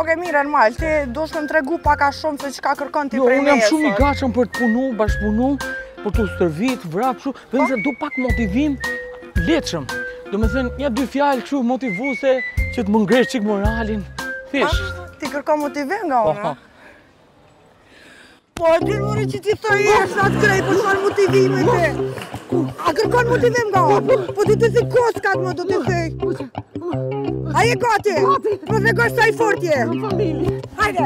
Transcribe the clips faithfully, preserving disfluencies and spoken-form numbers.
Oke, mirë, normal, ti do shme më tregu pak a shumë se çka kërkon ti Jo, prej unë jam meje shumë i sot. gatshëm për të punu, bashkëpunu, për të stërvit, vrap, shu, vetëm se du pak motivim letshëm. Do me thënë, një dy fjalë kështu motivuse që të më ngresh qik moralin. Thjesht. Ti kërkon motivim nga unë, Po, Po, e din mëri që ti thoi e është atë krej, po çfarë motivimi ti? A kërkon motivim nga unë? Po ti të si koskat më do të thej. A je gati? Po dhe gështë sa i fort je. Hajde.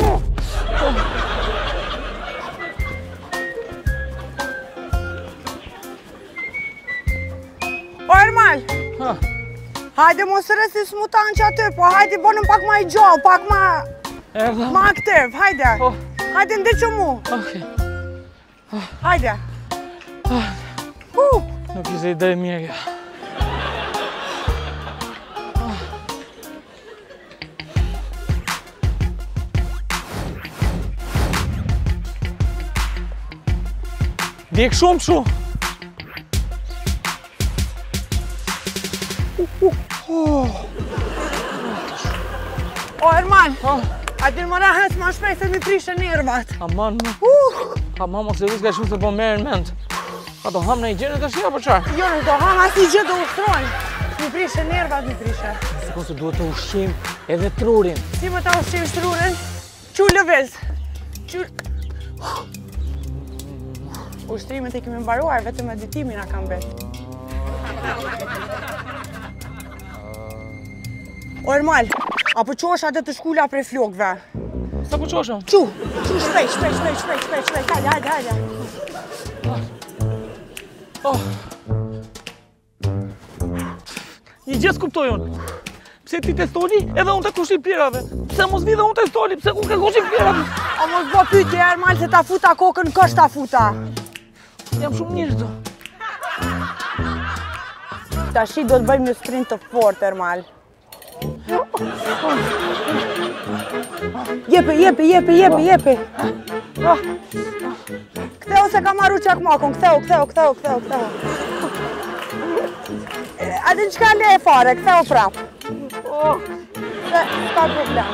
O, Ermal. Ha. Hajde mos resi smutan që aty, po hajde bonëm pak ma i gjallë, pak ma... Erdha. Ma aktiv, hajde. Po. Hajde ndiqo mu. Okej. Hajde. Uh. Nuk ishte ide mirë kjo. Djek shumë shu. O, Erman. Ha. A din më rahet ma shprej se mi prishe nervat. Aman më. Uh. Aman mos e riska shumë se po merën mend. A do ham në i gjenë të shia për qarë? Jo, nuk do ham asnjë gjë do ushtrojnë. Mi prishe nervat, mi prishe. Sikon se duhet të ushqim edhe trurin. Si më ta ushqim shtrurin? Qu lëviz. Qu... Ushtrimet e kemi mbaruar, vetëm editimin na kam bet. O, Ermal, apo qosh atë të shkulla prej flokëve? Sa po qoshëm? Qu, qu shpejt, shpejt, shpejt, shpejt, shpejt, shpejt, hajde, hajde, hajde. Oh. Një gjë s'kuptoj unë. Pse ti testoni edhe unë të kushim pjerave? Pse mos vi dhe unë testoni, pse unë ke kushim pjerave? O mos bo pyetje, Ermal, se ta futa kokën kësh ta futa. Jam shumë njështë do. Tashi do të bëjmë një sprint të fort, Ermal. Jepi, jepi, jepi, jepi, jepi. Ktheu se ka marru çakmakun, ktheu, ktheu, ktheu, ktheu, ktheu. A din çka le e fare, ktheu prap. Se, s'ka problem.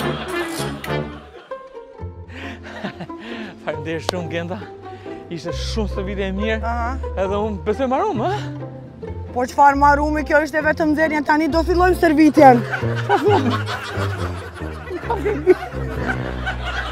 Faleminderit shumë, Genda. Ishte shumë së vite e mirë. Aha. Edhe unë besoj marum, ha? Po çfarë marrumi, kjo ishte vetëm nxjerrjen, tani do fillojmë servitjen.